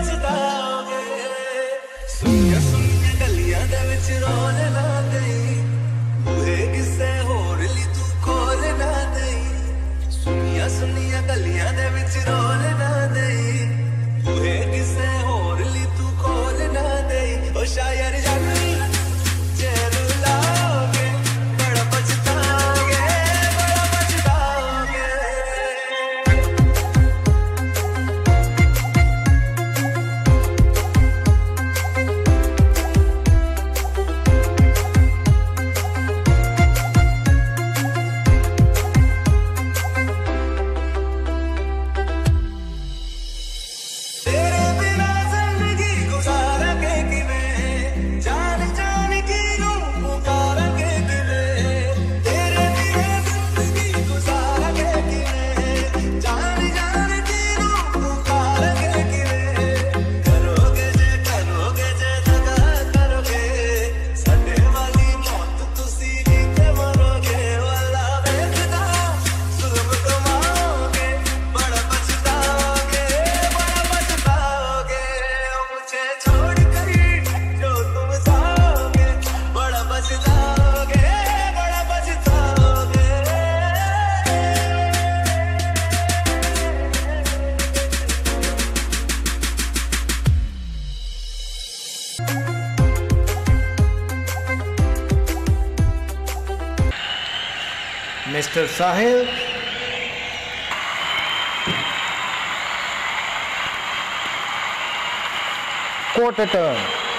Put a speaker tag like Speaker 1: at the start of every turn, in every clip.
Speaker 1: पछताओगे सुनिया सुनिया गलियां दे विच रोल ना दई बूहे किसे होर ली तू खोल ना दई सुनिया सुनिया गलियां दे विच रोल ना दई बूहे किसे होर ली तू खोल ना दई ओ शायर जानी जे रुलाओगे बड़ा पछताओगे बड़ा पछताओगे
Speaker 2: Mr. Sahil, quarter turn,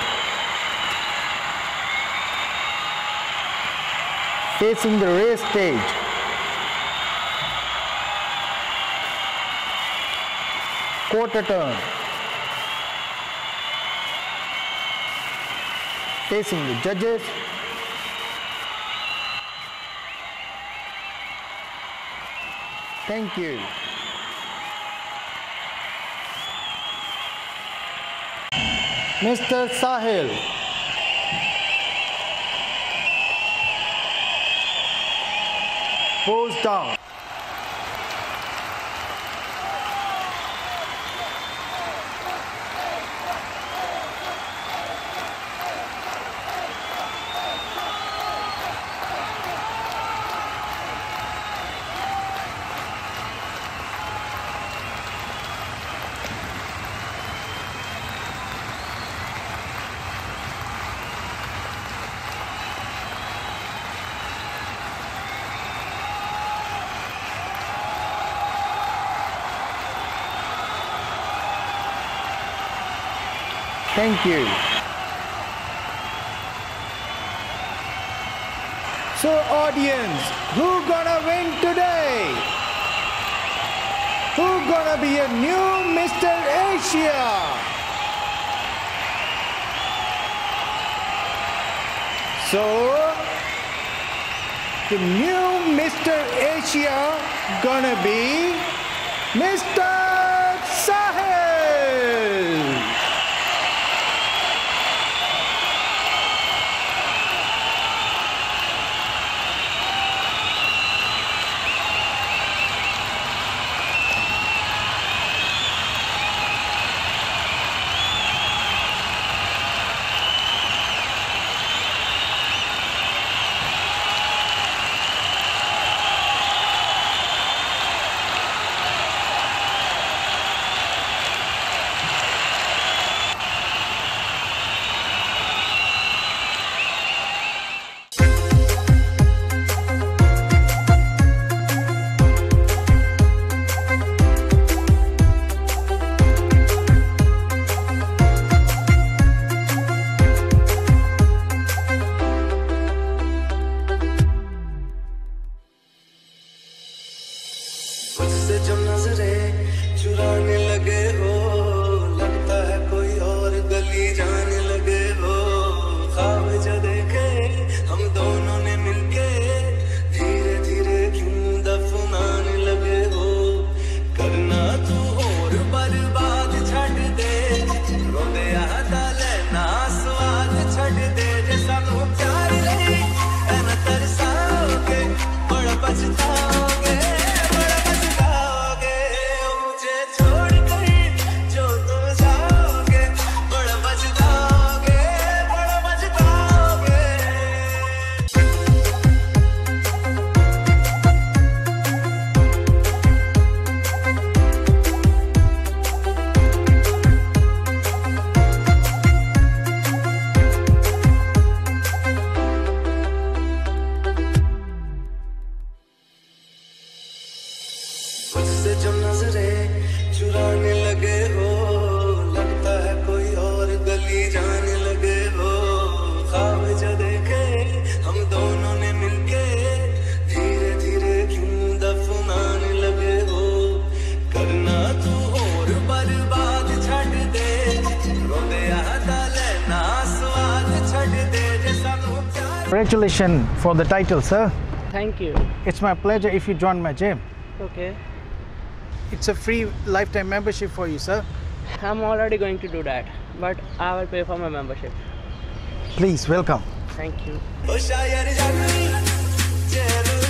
Speaker 2: facing the race stage, quarter turn, facing the judges, thank you. Mr. Sahil. Pose down. Thank you. So audience, who gonna win today? Who gonna be a new Mr. Asia? So the new Mr. Asia gonna be Mr. Sahil. Congratulations for the title, sir.
Speaker 3: Thank you.
Speaker 2: It's my pleasure if you join my gym.
Speaker 3: Okay.
Speaker 2: It's a free lifetime membership for you, sir.
Speaker 3: I'm already going to do that, but I will pay for my membership.
Speaker 2: Please, welcome.
Speaker 3: Thank you.
Speaker 1: ओ शायर जानी चैन